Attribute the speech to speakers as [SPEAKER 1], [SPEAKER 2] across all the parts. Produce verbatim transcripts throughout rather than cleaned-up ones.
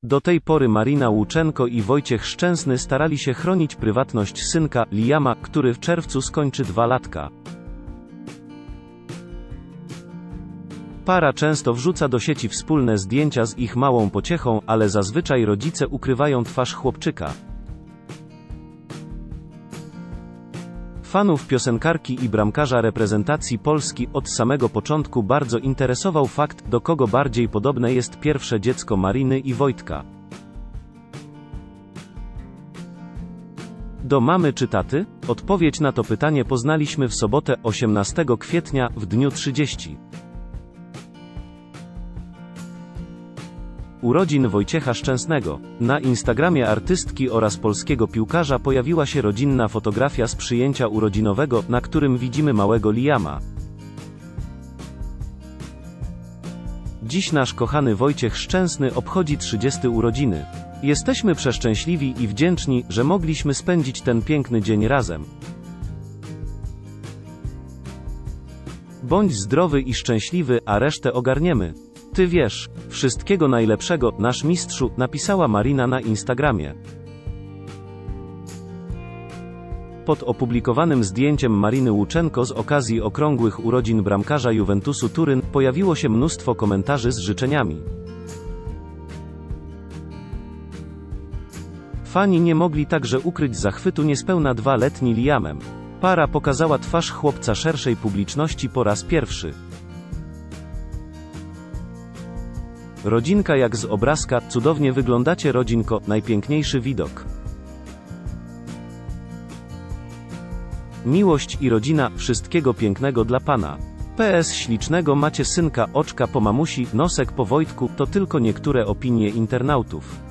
[SPEAKER 1] Do tej pory Marina Łuczenko i Wojciech Szczęsny starali się chronić prywatność synka, Liama, który w czerwcu skończy dwa latka. Para często wrzuca do sieci wspólne zdjęcia z ich małą pociechą, ale zazwyczaj rodzice ukrywają twarz chłopczyka. Fanów piosenkarki i bramkarza reprezentacji Polski od samego początku bardzo interesował fakt, do kogo bardziej podobne jest pierwsze dziecko Mariny i Wojtka. Do mamy czy taty? Odpowiedź na to pytanie poznaliśmy w sobotę, osiemnastego kwietnia, w dniu trzydziestu urodzin Wojciecha Szczęsnego. Na Instagramie artystki oraz polskiego piłkarza pojawiła się rodzinna fotografia z przyjęcia urodzinowego, na którym widzimy małego Liama. Dziś nasz kochany Wojciech Szczęsny obchodzi trzydzieste urodziny. Jesteśmy przeszczęśliwi i wdzięczni, że mogliśmy spędzić ten piękny dzień razem. Bądź zdrowy i szczęśliwy, a resztę ogarniemy. Ty wiesz. Wszystkiego najlepszego, nasz mistrzu, napisała Marina na Instagramie. Pod opublikowanym zdjęciem Mariny Łuczenko z okazji okrągłych urodzin bramkarza Juventusu Turyn pojawiło się mnóstwo komentarzy z życzeniami. Fani nie mogli także ukryć zachwytu niespełna dwuletnim Liamem. Para pokazała twarz chłopca szerszej publiczności po raz pierwszy. Rodzinka jak z obrazka, cudownie wyglądacie rodzinko, najpiękniejszy widok. Miłość i rodzina, wszystkiego pięknego dla pana. P S Ślicznego macie synka, oczka po mamusi, nosek po Wojtku, to tylko niektóre opinie internautów.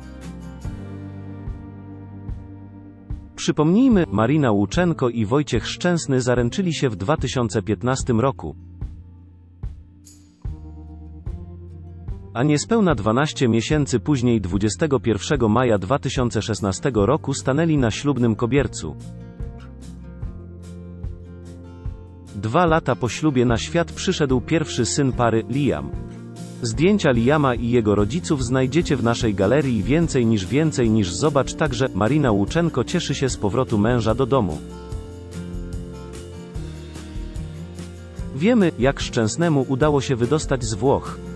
[SPEAKER 1] Przypomnijmy, Marina Łuczenko i Wojciech Szczęsny zaręczyli się w dwa tysiące piętnastym roku. A niespełna dwanaście miesięcy później, dwudziestego pierwszego maja dwa tysiące szesnastego roku, stanęli na ślubnym kobiercu. Dwa lata po ślubie na świat przyszedł pierwszy syn pary, Liam. Zdjęcia Liama i jego rodziców znajdziecie w naszej galerii. Więcej niż więcej niż zobacz także, Marina Łuczenko cieszy się z powrotu męża do domu. Wiemy, jak Szczęsnemu udało się wydostać z Włoch.